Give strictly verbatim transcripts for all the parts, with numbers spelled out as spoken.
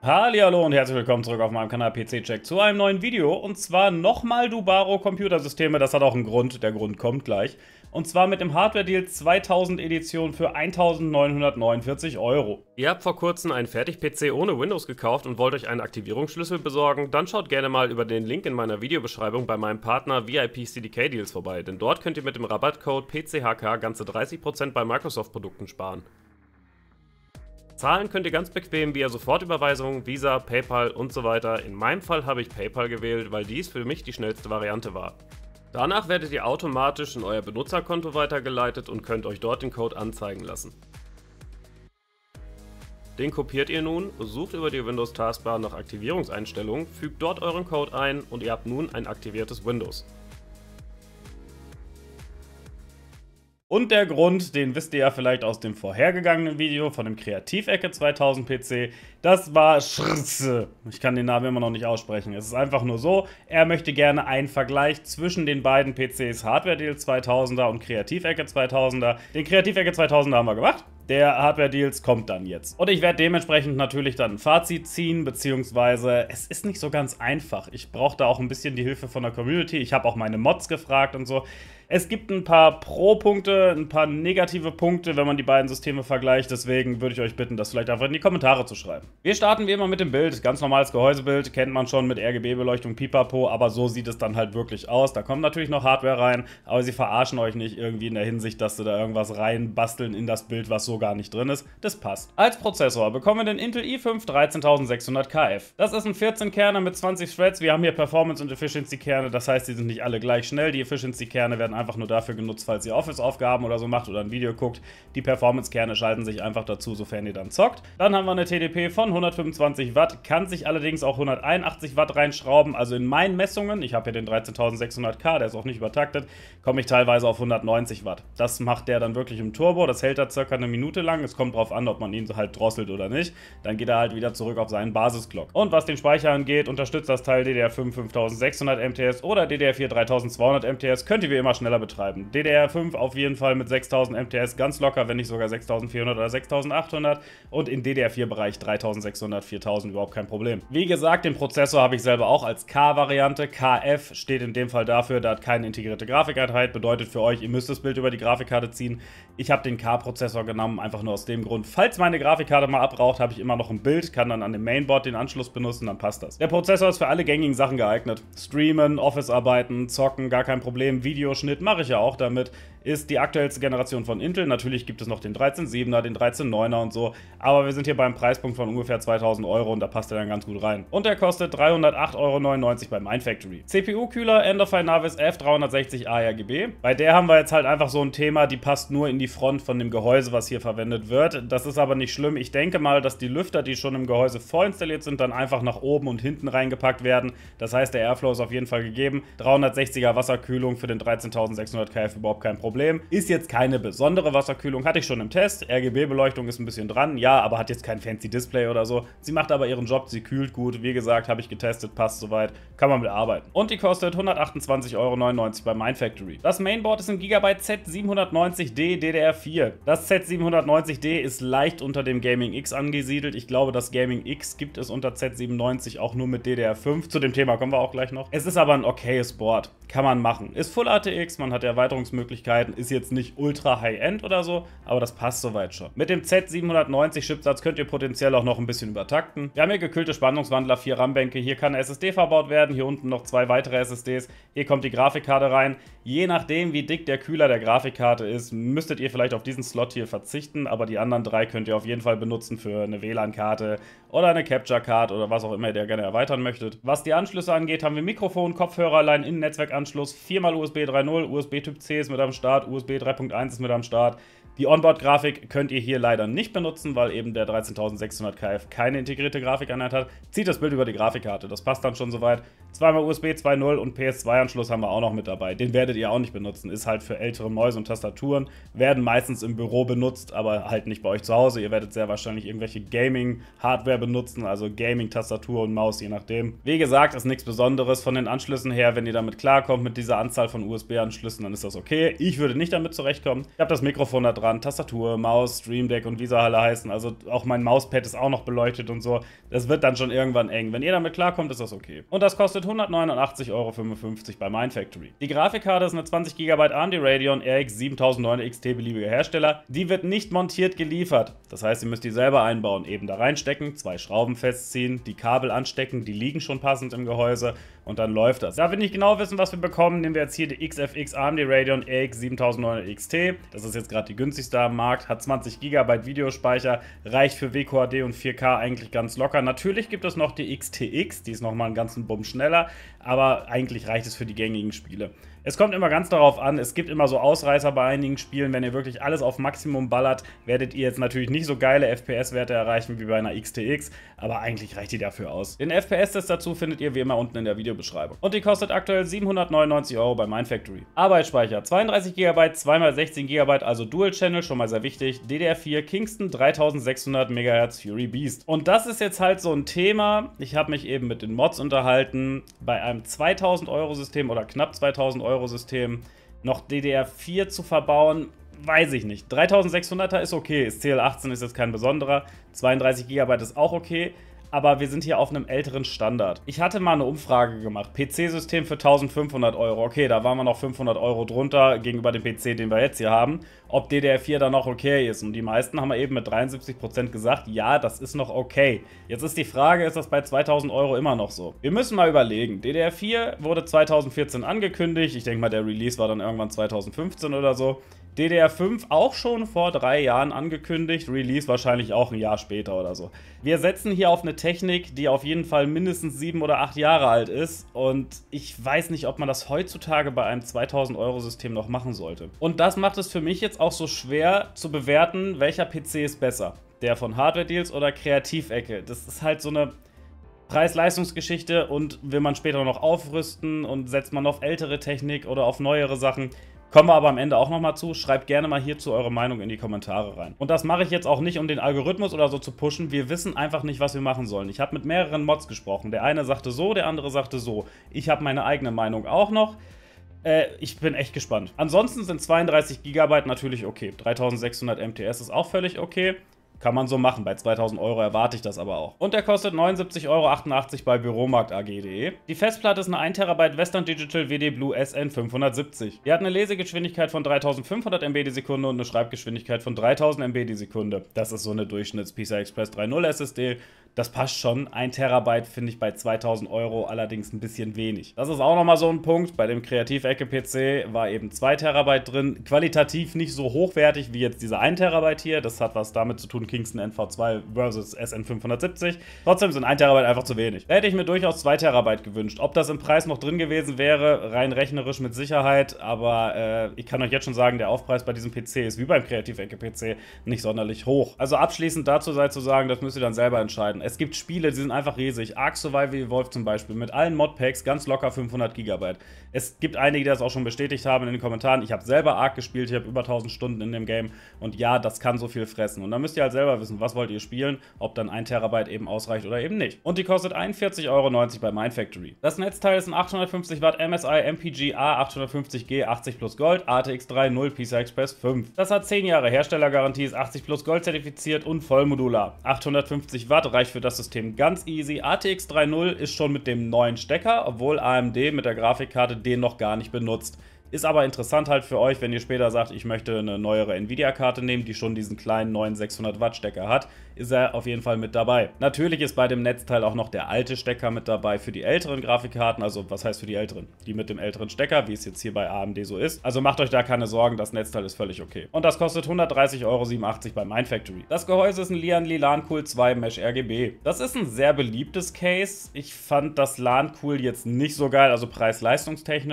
Hallihallo und herzlich willkommen zurück auf meinem Kanal P C-Check zu einem neuen Video. Und zwar nochmal Dubaro Computersysteme, das hat auch einen Grund, der Grund kommt gleich. Und zwar mit dem Hardware-Deal zweitausend Edition für eintausendneunhundertneunundvierzig Euro. Ihr habt vor kurzem einen Fertig-P C ohne Windows gekauft und wollt euch einen Aktivierungsschlüssel besorgen? Dann schaut gerne mal über den Link in meiner Videobeschreibung bei meinem Partner V I P C D K Deals vorbei, denn dort könnt ihr mit dem Rabattcode P C H K ganze dreißig Prozent bei Microsoft-Produkten sparen. Zahlen könnt ihr ganz bequem via Sofortüberweisung, Visa, PayPal und so weiter. In meinem Fall habe ich PayPal gewählt, weil dies für mich die schnellste Variante war. Danach werdet ihr automatisch in euer Benutzerkonto weitergeleitet und könnt euch dort den Code anzeigen lassen. Den kopiert ihr nun, sucht über die Windows-Taskbar nach Aktivierungseinstellungen, fügt dort euren Code ein und ihr habt nun ein aktiviertes Windows. Und der Grund, den wisst ihr ja vielleicht aus dem vorhergegangenen Video von dem Kreativecke zweitausend P C, das war Schrz. Ich kann den Namen immer noch nicht aussprechen. Es ist einfach nur so, er möchte gerne einen Vergleich zwischen den beiden P Cs Hardware Deal zweitausender und Kreativecke zweitausender. Den Kreativecke zweitausender haben wir gemacht. Der Hardware Deals kommt dann jetzt. Und ich werde dementsprechend natürlich dann ein Fazit ziehen, beziehungsweise es ist nicht so ganz einfach. Ich brauche da auch ein bisschen die Hilfe von der Community. Ich habe auch meine Mods gefragt und so. Es gibt ein paar Pro-Punkte, ein paar negative Punkte, wenn man die beiden Systeme vergleicht. Deswegen würde ich euch bitten, das vielleicht einfach in die Kommentare zu schreiben. Wir starten wie immer mit dem Bild. Ganz normales Gehäusebild, kennt man schon mit R G B-Beleuchtung, Pipapo, aber so sieht es dann halt wirklich aus. Da kommt natürlich noch Hardware rein, aber sie verarschen euch nicht irgendwie in der Hinsicht, dass sie da irgendwas reinbasteln in das Bild, was so gar nicht drin ist. Das passt. Als Prozessor bekommen wir den Intel i fünf dreizehntausendsechshundert K F. Das ist ein vierzehn Kerner mit zwanzig Threads. Wir haben hier Performance- und Efficiency-Kerne, das heißt, die sind nicht alle gleich schnell. Die Efficiency-Kerne werden einfach nur dafür genutzt, falls ihr Office-Aufgaben oder so macht oder ein Video guckt. Die Performance-Kerne schalten sich einfach dazu, sofern ihr dann zockt. Dann haben wir eine T D P von hundertfünfundzwanzig Watt, kann sich allerdings auch hunderteinundachtzig Watt reinschrauben. Also in meinen Messungen, ich habe hier den dreizehntausendsechshundert K, der ist auch nicht übertaktet, komme ich teilweise auf hundertneunzig Watt. Das macht der dann wirklich im Turbo, das hält er circa eine Minute lang. Es kommt drauf an, ob man ihn halt drosselt oder nicht. Dann geht er halt wieder zurück auf seinen Basisclock. Und was den Speicher angeht, unterstützt das Teil D D R fünf fünftausendsechshundert M T S oder D D R vier dreitausendzweihundert M T S, könnt ihr wie immer schneller betreiben. D D R fünf auf jeden Fall mit sechstausend M T S ganz locker, wenn nicht sogar sechstausendvierhundert oder sechstausendachthundert und in D D R vier Bereich dreitausendsechshundert, viertausend überhaupt kein Problem. Wie gesagt, den Prozessor habe ich selber auch als K-Variante. K F steht in dem Fall dafür, da hat keine integrierte Grafikeinheit, bedeutet für euch, ihr müsst das Bild über die Grafikkarte ziehen. Ich habe den K-Prozessor genommen, einfach nur aus dem Grund, falls meine Grafikkarte mal abraucht, habe ich immer noch ein Bild, kann dann an dem Mainboard den Anschluss benutzen, dann passt das. Der Prozessor ist für alle gängigen Sachen geeignet. Streamen, Office-Arbeiten, zocken, gar kein Problem. Videoschnitt mache ich ja auch damit. Ist die aktuellste Generation von Intel. Natürlich gibt es noch den dreizehn Komma siebener, den dreizehn Komma neuner und so, aber wir sind hier beim Preispunkt von ungefähr zweitausend Euro und da passt er dann ganz gut rein. Und der kostet dreihundertacht Euro neunundneunzig bei Mindfactory. C P U-Kühler Endofine Navis F dreihundertsechzig A R G B. Bei der haben wir jetzt halt einfach so ein Thema, die passt nur in die Front von dem Gehäuse, was hier verwendet wird. Das ist aber nicht schlimm. Ich denke mal, dass die Lüfter, die schon im Gehäuse vorinstalliert sind, dann einfach nach oben und hinten reingepackt werden. Das heißt, der Airflow ist auf jeden Fall gegeben. dreihundertsechziger Wasserkühlung für den dreizehntausendsechshundert K F überhaupt kein Problem. Ist jetzt keine besondere Wasserkühlung, hatte ich schon im Test. R G B-Beleuchtung ist ein bisschen dran, ja, aber hat jetzt kein fancy Display oder so. Sie macht aber ihren Job, sie kühlt gut. Wie gesagt, habe ich getestet, passt soweit, kann man mit arbeiten. Und die kostet hundertachtundzwanzig Euro neunundneunzig bei Mindfactory. Das Mainboard ist ein Gigabyte Z siebenhundertneunzig D D D R vier. Das Z siebenhundertneunzig D ist leicht unter dem Gaming X angesiedelt. Ich glaube, das Gaming X gibt es unter Z siebenundneunzig auch nur mit D D R fünf. Zu dem Thema kommen wir auch gleich noch. Es ist aber ein okayes Board, kann man machen. Ist Full A T X, man hat Erweiterungsmöglichkeiten, ist jetzt nicht ultra High-End oder so, aber das passt soweit schon. Mit dem Z siebenhundertneunzig Chipsatz könnt ihr potenziell auch noch ein bisschen übertakten. Wir haben hier gekühlte Spannungswandler, vier RAM-Bänke, hier kann eine S S D verbaut werden, hier unten noch zwei weitere S S Ds, hier kommt die Grafikkarte rein. Je nachdem, wie dick der Kühler der Grafikkarte ist, müsstet ihr vielleicht auf diesen Slot hier verzichten, aber die anderen drei könnt ihr auf jeden Fall benutzen für eine W L A N-Karte oder eine Capture-Card oder was auch immer ihr gerne erweitern möchtet. Was die Anschlüsse angeht, haben wir Mikrofon, Kopfhörer, Line-In-Netzwerkanschluss, viermal U S B drei Punkt null, U S B Typ C ist mit am Start, U S B drei Punkt eins ist mit am Start. Die Onboard-Grafik könnt ihr hier leider nicht benutzen, weil eben der dreizehntausendsechshundert K F keine integrierte Grafikeinheit hat. Zieht das Bild über die Grafikkarte, das passt dann schon soweit. Zweimal U S B zwei Punkt null und P S zwei Anschluss haben wir auch noch mit dabei. Den werdet ihr auch nicht benutzen, ist halt für ältere Mäuse und Tastaturen, werden meistens im Büro benutzt, oft, aber halt nicht bei euch zu Hause. Ihr werdet sehr wahrscheinlich irgendwelche Gaming-Hardware benutzen, also Gaming-Tastatur und Maus, je nachdem. Wie gesagt, ist nichts Besonderes von den Anschlüssen her. Wenn ihr damit klarkommt, mit dieser Anzahl von U S B-Anschlüssen, dann ist das okay. Ich würde nicht damit zurechtkommen. Ich habe das Mikrofon da dran, Tastatur, Maus, Stream Deck und wie sie alle heißen. Also auch mein Mauspad ist auch noch beleuchtet und so. Das wird dann schon irgendwann eng. Wenn ihr damit klarkommt, ist das okay. Und das kostet hundertneunundachtzig Euro fünfundfünfzig bei Mindfactory. Die Grafikkarte ist eine zwanzig Gigabyte A M D Radeon R X siebentausendneun X T beliebiger Hersteller. Die wird nicht montiert geliefert. Das heißt, ihr müsst die selber einbauen. Eben da reinstecken, zwei Schrauben festziehen, die Kabel anstecken, die liegen schon passend im Gehäuse und dann läuft das. Da wir nicht genau wissen, was wir bekommen, nehmen wir jetzt hier die X F X A M D Radeon R X siebentausendneun X T. Das ist jetzt gerade die günstigste am Markt, hat zwanzig Gigabyte Videospeicher, reicht für W Q H D und vier K eigentlich ganz locker. Natürlich gibt es noch die X T X, die ist nochmal einen ganzen Bumm schneller, aber eigentlich reicht es für die gängigen Spiele. Es kommt immer ganz darauf an, es gibt immer so Ausreißer bei einigen Spielen. Wenn ihr wirklich alles auf Maximum ballert, werdet ihr jetzt natürlich nicht so geile F P S-Werte erreichen wie bei einer X T X, aber eigentlich reicht die dafür aus. Den F P S-Test dazu findet ihr wie immer unten in der Videobeschreibung. Und die kostet aktuell siebenhundertneunundneunzig Euro bei Mindfactory. Arbeitsspeicher zweiunddreißig Gigabyte, zwei mal sechzehn Gigabyte, also Dual Channel, schon mal sehr wichtig. D D R vier Kingston dreitausendsechshundert Megahertz Fury Beast. Und das ist jetzt halt so ein Thema. Ich habe mich eben mit den Mods unterhalten. Bei einem zweitausend Euro System oder knapp zweitausend Euro System noch D D R vier zu verbauen, weiß ich nicht. dreitausendsechshunderter ist okay, ist C L achtzehn, ist jetzt kein besonderer. zweiunddreißig Gigabyte ist auch okay. Aber wir sind hier auf einem älteren Standard. Ich hatte mal eine Umfrage gemacht. P C-System für eintausendfünfhundert Euro. Okay, da waren wir noch fünfhundert Euro drunter gegenüber dem P C, den wir jetzt hier haben. Ob D D R vier dann noch okay ist. Und die meisten haben eben mit dreiundsiebzig Prozent gesagt, ja, das ist noch okay. Jetzt ist die Frage, ist das bei zweitausend Euro immer noch so? Wir müssen mal überlegen. D D R vier wurde zweitausendvierzehn angekündigt. Ich denke mal, der Release war dann irgendwann zweitausendfünfzehn oder so. D D R fünf auch schon vor drei Jahren angekündigt, Release wahrscheinlich auch ein Jahr später oder so. Wir setzen hier auf eine Technik, die auf jeden Fall mindestens sieben oder acht Jahre alt ist und ich weiß nicht, ob man das heutzutage bei einem zweitausend Euro System noch machen sollte. Und das macht es für mich jetzt auch so schwer zu bewerten, welcher P C ist besser. Der von Hardware Deals oder Kreativecke. Das ist halt so eine Preis-Leistungs-Geschichte und will man später noch aufrüsten und setzt man auf ältere Technik oder auf neuere Sachen. Kommen wir aber am Ende auch nochmal zu. Schreibt gerne mal hierzu eure Meinung in die Kommentare rein. Und das mache ich jetzt auch nicht, um den Algorithmus oder so zu pushen. Wir wissen einfach nicht, was wir machen sollen. Ich habe mit mehreren Mods gesprochen. Der eine sagte so, der andere sagte so. Ich habe meine eigene Meinung auch noch. Äh, ich bin echt gespannt. Ansonsten sind zweiunddreißig Gigabyte natürlich okay. dreitausendsechshundert M T S ist auch völlig okay. Kann man so machen, bei zweitausend Euro erwarte ich das aber auch. Und der kostet neunundsiebzig Euro achtundachtzig bei büromarkt A G punkt de. Die Festplatte ist eine ein Terabyte Western Digital W D Blue S N fünfhundertsiebzig. Die hat eine Lesegeschwindigkeit von dreitausendfünfhundert Megabyte die Sekunde und eine Schreibgeschwindigkeit von dreitausend Megabyte die Sekunde. Das ist so eine Durchschnitts-P C I Express drei Punkt null S S D. Das passt schon. ein Terabyte finde ich bei zweitausend Euro allerdings ein bisschen wenig. Das ist auch nochmal so ein Punkt. Bei dem Kreativecke-P C war eben zwei Terabyte drin. Qualitativ nicht so hochwertig wie jetzt diese ein Terabyte hier. Das hat was damit zu tun, Kingston N V zwei versus S N fünfhundertsiebzig. Trotzdem sind ein Terabyte einfach zu wenig. Da hätte ich mir durchaus zwei Terabyte gewünscht. Ob das im Preis noch drin gewesen wäre, rein rechnerisch mit Sicherheit. Aber äh, ich kann euch jetzt schon sagen, der Aufpreis bei diesem P C ist wie beim Kreativecke-P C nicht sonderlich hoch. Also abschließend dazu sei zu sagen, das müsst ihr dann selber entscheiden. Es gibt Spiele, die sind einfach riesig. Ark Survival Evolved zum Beispiel, mit allen Modpacks ganz locker fünfhundert Gigabyte. Es gibt einige, die das auch schon bestätigt haben in den Kommentaren. Ich habe selber Ark gespielt, ich habe über tausend Stunden in dem Game und ja, das kann so viel fressen. Und dann müsst ihr halt selber wissen, was wollt ihr spielen, ob dann ein Terabyte eben ausreicht oder eben nicht. Und die kostet einundvierzig Euro neunzig bei Mindfactory. Das Netzteil ist ein achthundertfünfzig Watt M S I M P G A achthundertfünfzig G achtzig plus Gold A T X drei Punkt null P C I Express fünf. Das hat zehn Jahre Herstellergarantie, ist achtzig plus Gold zertifiziert und vollmodular. achthundertfünfzig Watt reicht für das System ganz easy. A T X drei Punkt null ist schon mit dem neuen Stecker, obwohl A M D mit der Grafikkarte den noch gar nicht benutzt. Ist aber interessant halt für euch, wenn ihr später sagt, ich möchte eine neuere Nvidia-Karte nehmen, die schon diesen kleinen neuen sechshundert Watt Stecker hat, ist er auf jeden Fall mit dabei. Natürlich ist bei dem Netzteil auch noch der alte Stecker mit dabei für die älteren Grafikkarten, also was heißt für die älteren? Die mit dem älteren Stecker, wie es jetzt hier bei A M D so ist. Also macht euch da keine Sorgen, das Netzteil ist völlig okay. Und das kostet hundertdreißig Euro siebenundachtzig bei Mindfactory. Das Gehäuse ist ein Lian Li LAN-Cool zwei Mesh R G B. Das ist ein sehr beliebtes Case. Ich fand das LAN-Cool jetzt nicht so geil, also preis-leistungstechnisch,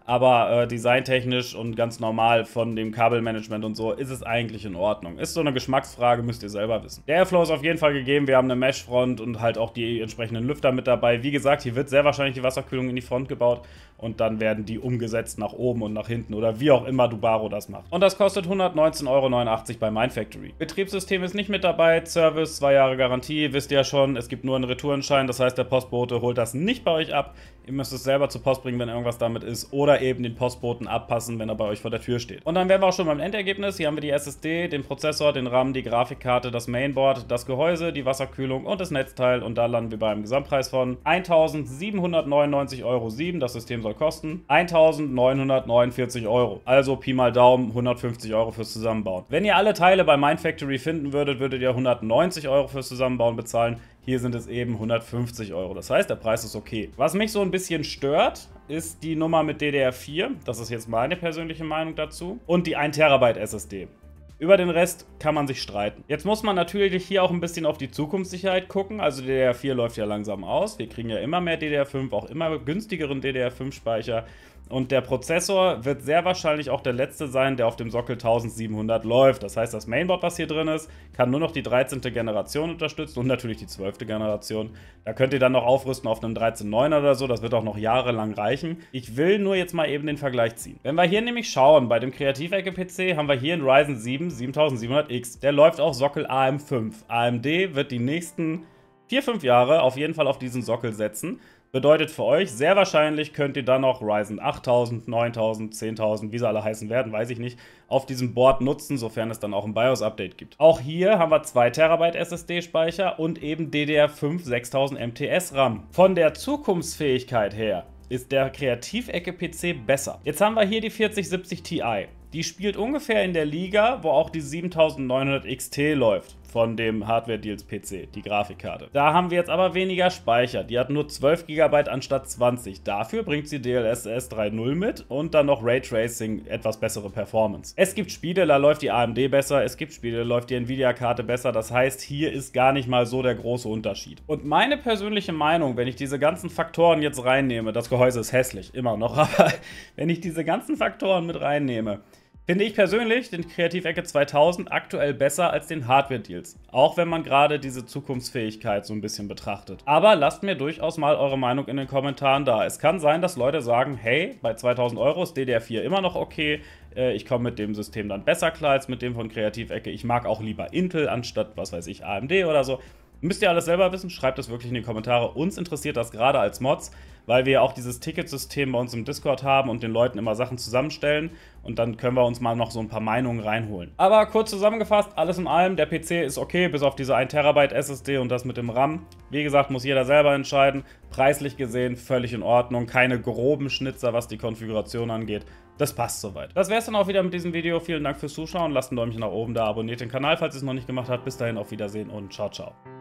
aber äh, designtechnisch und ganz normal von dem Kabelmanagement und so ist es eigentlich in Ordnung. Ist so eine Geschmacksfrage, müsst ihr selber wissen. Der Airflow ist auf jeden Fall gegeben, wir haben eine Mesh-Front und halt auch die entsprechenden Lüfter mit dabei. Wie gesagt, hier wird sehr wahrscheinlich die Wasserkühlung in die Front gebaut und dann werden die umgesetzt nach oben und nach hinten oder wie auch immer Dubaro das macht. Und das kostet hundertneunzehn Euro neunundachtzig bei Mindfactory. Betriebssystem ist nicht mit dabei, Service, zwei Jahre Garantie, wisst ihr ja schon, es gibt nur einen Retourenschein, das heißt der Postbote holt das nicht bei euch ab. Ihr müsst es selber zur Post bringen, wenn irgendwas damit ist oder eben den Postboten abpassen, wenn er bei euch vor der Tür steht. Und dann wären wir auch schon beim Endergebnis. Hier haben wir die S S D, den Prozessor, den RAM, die Grafikkarte, das Mainboard, das Gehäuse, die Wasserkühlung und das Netzteil und da landen wir bei einem Gesamtpreis von eintausendsiebenhundertneunundneunzig Euro sieben. Das System soll kosten eintausendneunhundertneunundvierzig Euro. Also Pi mal Daumen hundertfünfzig Euro fürs Zusammenbauen. Wenn ihr alle Teile bei Mindfactory finden würdet, würdet ihr hundertneunzig Euro fürs Zusammenbauen bezahlen. Hier sind es eben hundertfünfzig Euro. Das heißt, der Preis ist okay. Was mich so ein bisschen stört, ist die Nummer mit D D R vier. Das ist jetzt meine persönliche Meinung dazu. Und die ein Terabyte S S D. Über den Rest kann man sich streiten. Jetzt muss man natürlich hier auch ein bisschen auf die Zukunftssicherheit gucken. Also D D R vier läuft ja langsam aus. Wir kriegen ja immer mehr D D R fünf, auch immer günstigeren D D R fünf Speicher. Und der Prozessor wird sehr wahrscheinlich auch der letzte sein, der auf dem Sockel eintausendsiebenhundert läuft. Das heißt, das Mainboard, was hier drin ist, kann nur noch die dreizehnte Generation unterstützen und natürlich die zwölfte Generation. Da könnt ihr dann noch aufrüsten auf einem dreizehn Punkt neun oder so. Das wird auch noch jahrelang reichen. Ich will nur jetzt mal eben den Vergleich ziehen. Wenn wir hier nämlich schauen, bei dem Kreativecke-P C haben wir hier einen Ryzen sieben siebentausendsiebenhundert X. Der läuft auch Sockel A M fünf. A M D wird die nächsten vier, fünf Jahre auf jeden Fall auf diesen Sockel setzen. Bedeutet für euch, sehr wahrscheinlich könnt ihr dann noch Ryzen achttausend, neuntausend, zehntausend, wie sie alle heißen werden, weiß ich nicht, auf diesem Board nutzen, sofern es dann auch ein BIOS-Update gibt. Auch hier haben wir zwei Terabyte S S D-Speicher und eben D D R fünf sechstausend M T S RAM. Von der Zukunftsfähigkeit her ist der Kreativecke-P C besser. Jetzt haben wir hier die vierzig siebzig Ti. Die spielt ungefähr in der Liga, wo auch die siebentausendneunhundert X T läuft. Von dem Hardware-Deals-P C, die Grafikkarte. Da haben wir jetzt aber weniger Speicher. Die hat nur zwölf Gigabyte anstatt zwanzig. Dafür bringt sie D L S S drei Punkt null mit und dann noch Raytracing, etwas bessere Performance. Es gibt Spiele, da läuft die A M D besser. Es gibt Spiele, da läuft die Nvidia-Karte besser. Das heißt, hier ist gar nicht mal so der große Unterschied. Und meine persönliche Meinung, wenn ich diese ganzen Faktoren jetzt reinnehme, das Gehäuse ist hässlich, immer noch, aber wenn ich diese ganzen Faktoren mit reinnehme, finde ich persönlich den Kreativecke zweitausend aktuell besser als den Hardware-Deals. Auch wenn man gerade diese Zukunftsfähigkeit so ein bisschen betrachtet. Aber lasst mir durchaus mal eure Meinung in den Kommentaren da. Es kann sein, dass Leute sagen, hey, bei zweitausend Euro ist D D R vier immer noch okay. Ich komme mit dem System dann besser klar als mit dem von Kreativecke. Ich mag auch lieber Intel anstatt, was weiß ich, A M D oder so. Müsst ihr alles selber wissen, schreibt das wirklich in die Kommentare. Uns interessiert das gerade als Mods, weil wir ja auch dieses Ticketsystem bei uns im Discord haben und den Leuten immer Sachen zusammenstellen. Und dann können wir uns mal noch so ein paar Meinungen reinholen. Aber kurz zusammengefasst, alles in allem, der P C ist okay, bis auf diese ein Terabyte S S D und das mit dem RAM. Wie gesagt, muss jeder selber entscheiden. Preislich gesehen völlig in Ordnung. Keine groben Schnitzer, was die Konfiguration angeht. Das passt soweit. Das wäre es dann auch wieder mit diesem Video. Vielen Dank fürs Zuschauen. Lasst ein Däumchen nach oben da, abonniert den Kanal, falls ihr es noch nicht gemacht habt. Bis dahin, auf Wiedersehen und ciao, ciao.